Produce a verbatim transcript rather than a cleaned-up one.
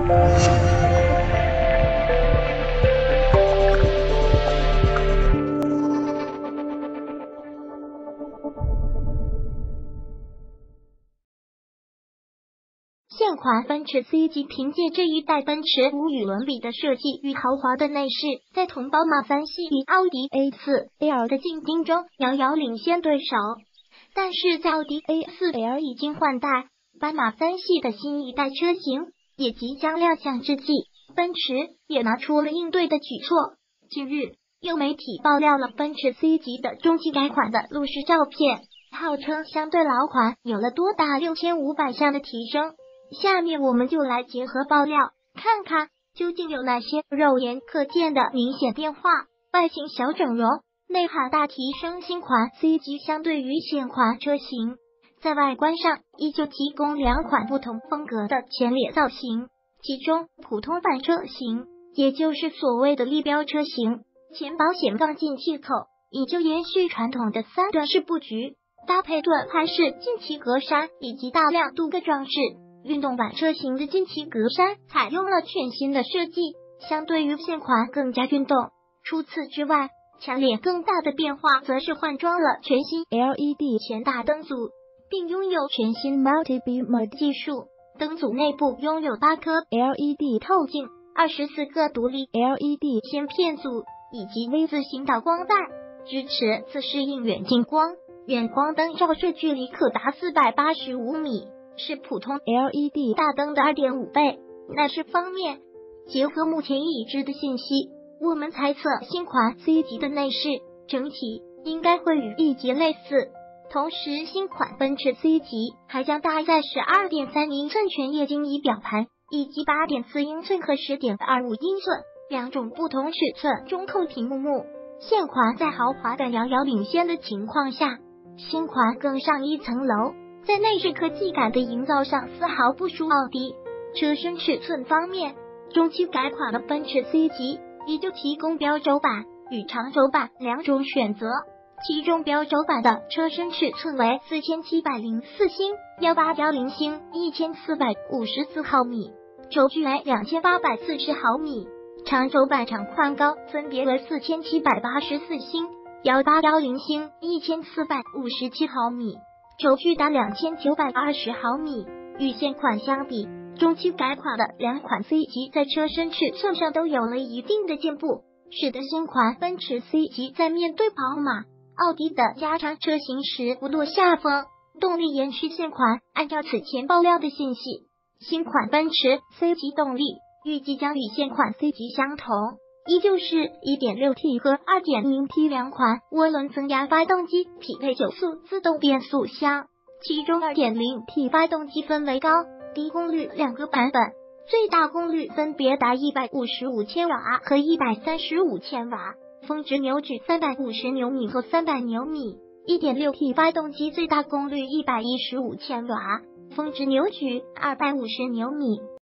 现款奔驰 C 级凭借这一代奔驰无与伦比的设计与豪华的内饰，在同宝马三系与奥迪 A 四 L 的竞争中遥遥领先对手。但是在奥迪 A 四 L 已经换代，斑马三系的新一代车型也即将亮相之际，奔驰也拿出了应对的举措。近日，有媒体爆料了奔驰 C 级的中期改款的路试照片，号称相对老款有了多达六千五百项的提升。下面我们就来结合爆料，看看究竟有哪些肉眼可见的明显变化。外形小整容，内涵大提升。新款 C 级相对于现款车型，在外观上依旧提供两款不同风格的前脸造型，其中普通版车型，也就是所谓的立标车型，前保险杠进气口依旧延续传统的三段式布局，搭配盾牌式进气格栅以及大量镀铬装饰。运动版车型的进气格栅采用了全新的设计，相对于现款更加运动。除此之外，前脸更大的变化则是换装了全新 L E D 前大灯组，并拥有全新 Multi Beam Mode 技术。灯组内部拥有八颗 L E D 透镜、二十四个独立 L E D 芯片组以及 V 字形导光带，支持自适应远近光，远光灯照射距离可达四百八十五米。是普通 L E D 大灯的 二点五 倍。内饰方面，结合目前已知的信息，我们猜测新款 C 级的内饰整体应该会与 E 级类似。同时，新款奔驰 C 级还将搭载 十二点三英寸全液晶仪表盘，以及 八点四英寸和 十点二五英寸两种不同尺寸中控屏幕幕。现款在豪华感遥遥领先的情况下，新款更上一层楼。在内饰科技感的营造上丝毫不输奥迪。车身尺寸方面，中期改款的奔驰 C 级也就提供标轴版与长轴版两种选择，其中标轴版的车身尺寸为四千七百零四星、一八一零星、一千四百五十四毫米，轴距为两千八百四十毫米，长轴版长宽高分别为四千七百八十四星、一八一零星、一千四百五十七毫米。轴距达两千九百二十毫米，与现款相比，中期改款的两款 C 级在车身尺寸上都有了一定的进步，使得新款奔驰 C 级在面对宝马、奥迪的加长车型时不落下风。动力延续现款，按照此前爆料的信息，新款奔驰 C 级动力预计将与现款 C 级相同，依旧是 一点六 T 和 二点零 T 两款涡轮增压发动机，匹配九速自动变速箱，其中 二点零 T 发动机分为高、低功率两个版本，最大功率分别达一百五十五千瓦和一百三十五千瓦，峰值扭矩三百五十牛米和三百牛米。 一点六 T 发动机最大功率一百一十五千瓦，峰值扭矩二百五十牛米。